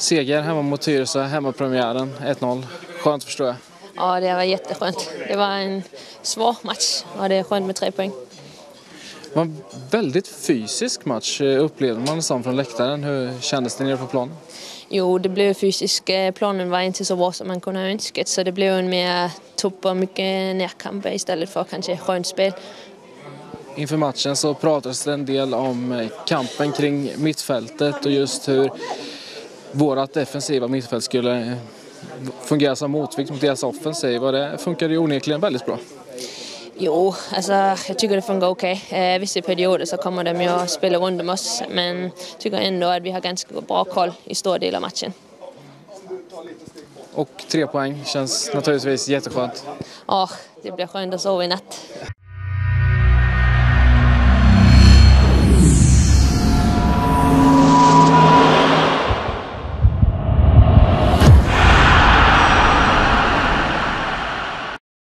Seger hemma mot Tyresö, hemmapremiären 1-0. Skönt förstår jag. Ja, det var jätteskönt. Det var en svår match och det är skönt med 3 poäng. Det var en väldigt fysisk match, upplevde man som från läktaren. Hur kändes det nere på planen? Jo, det blev fysisk. Planen var inte så bra som man kunde ha önskat, så det blev en mer tuff och mycket närkamper istället för kanske skönt spel. Inför matchen så pratades det en del om kampen kring mittfältet och just hur vårat defensiva mittfält skulle fungera som motvikt mot deras offensiv, och det funkade ju onekligen väldigt bra. Jo, alltså jag tycker det funkar okej. Vissa perioder så kommer de ju att spela runt om oss, men jag tycker ändå att vi har ganska bra koll i stor del av matchen. Och 3 poäng känns naturligtvis jätteskönt. Ja, det blir skönt att sova i natt.